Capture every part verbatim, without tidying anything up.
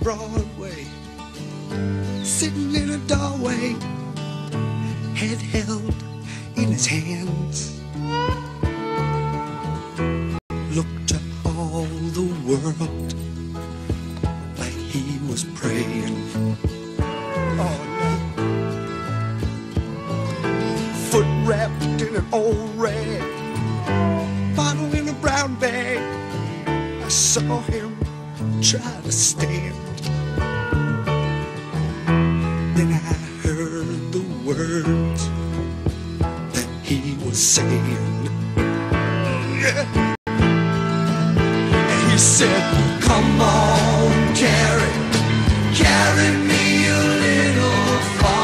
Broadway, sitting in a doorway, head held in his hands, looked to all the world like he was praying. Oh no. Foot wrapped in an old rag, bottle in a brown bag. I saw him try to stand. Then I heard the words that he was saying. Yeah. And he said, come on, carry, carry me a little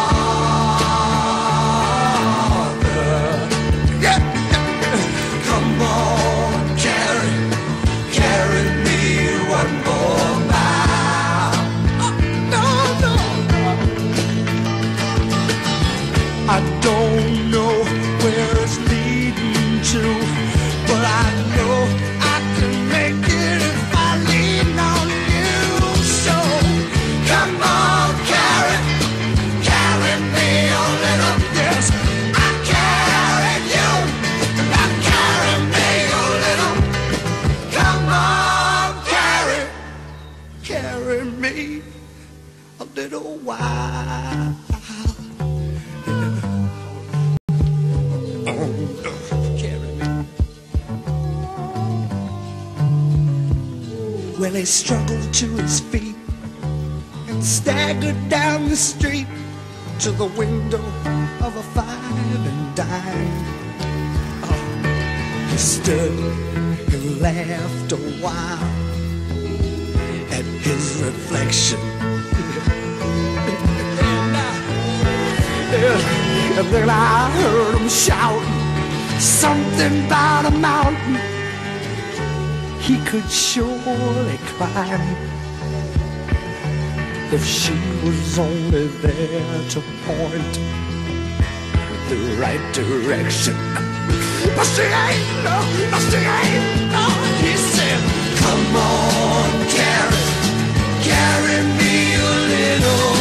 farther. Yeah. Come on, carry, carry me one more mile. Oh, no, no, no. I don't know where it's leading to, but I know I can make it if I lean on you. So come on, carry, carry me a little. Yes, I carried you, now carry me a little. Come on, carry, carry me a little while. Well, he struggled to his feet and staggered down the street to the window of a five and dime. Oh, he stood and laughed a while at his reflection. And then I heard him shout something about a mountain he could surely climb if she was only there to point the right direction. But she ain't, no, no, she ain't, no. He said, come on, carry, carry me a little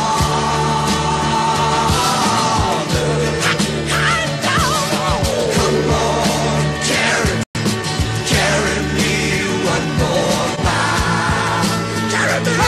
farther. I know. Come on, carry, carry me one more mile. Carry me.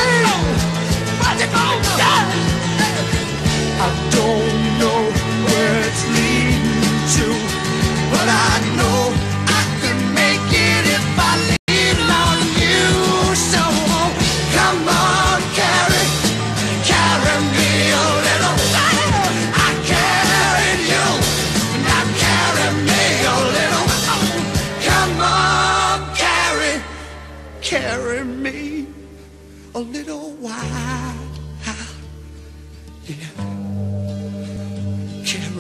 I don't know where it's leading to, but I know I can make it if I lean on you. So come on, carry, carry me a little. I carried you, now carry me a little. Come on, carry, carry me a little while. Yeah. Carry.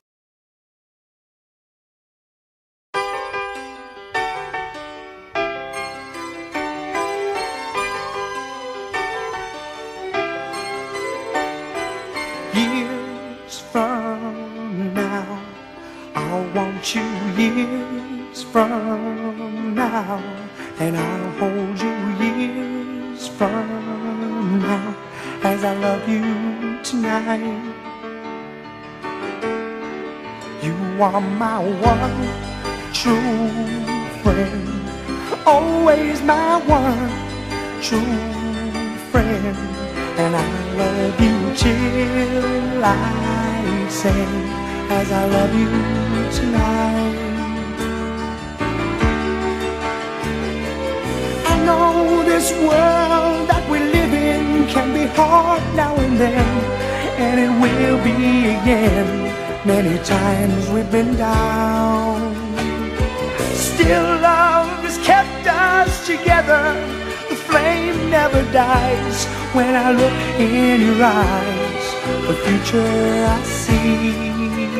Years from now, I'll want you years from now, and I'll hold you years from now, as I love you tonight. You are my one true friend, always my one true friend, and I love you till I say, as I love you tonight. I know this world that we live in can be hard now and then, and it will be again. Many times we've been down, still love has kept us together. The flame never dies. When I look in your eyes, the future I see.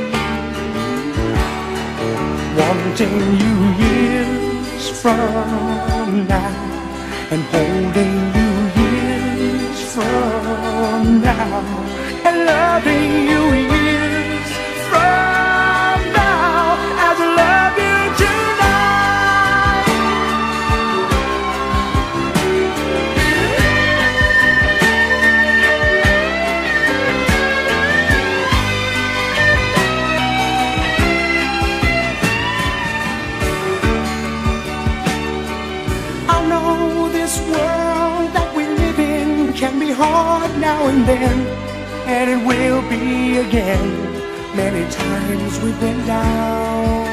Wanting you years from now, and holding you years from now, and loving you years from now, as I love you tonight. been, and it will be again. Many times we've been down.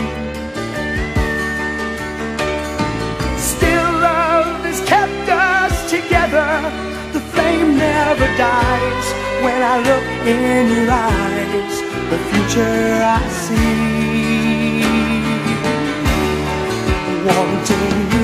Still love has kept us together. The flame never dies. When I look in your eyes, the future I see. Wanting